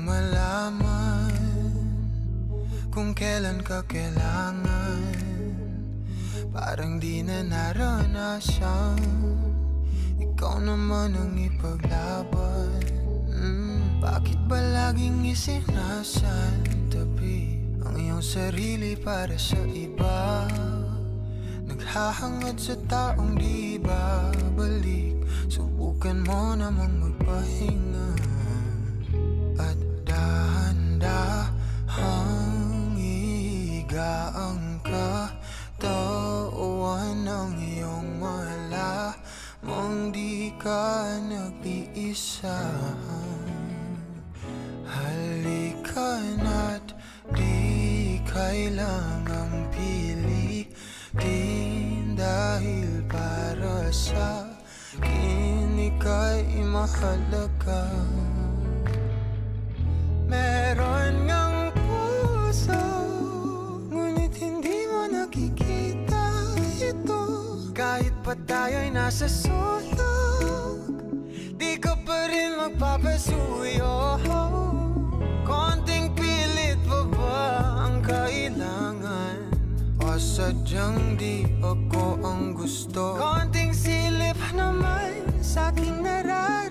malaman kung kailan ka kailangan. Parang di na naranasan, ikaw naman ang ipaglaban. Bakit ba laging isinasantabi ang iyong sarili para sa iba? Naghahangad sa taong di babalik. Subukan mo namang magpahinga at dahan-dahang higa ang katawan ng iyong malamang di ka nag-iisa. Halika na't di kailangang pilitin, dahil para sa akin ika'y mahalaga. Meron ngang puso, ngunit hindi mo nakikita ito. Kahit pa tayo'y nasa sulok, di ka pa rin magpapasuyo. Konting pilit pa ba ang kailangan? O sadyang di ako ang gusto? Konting silip naman sa aking nararamdaman.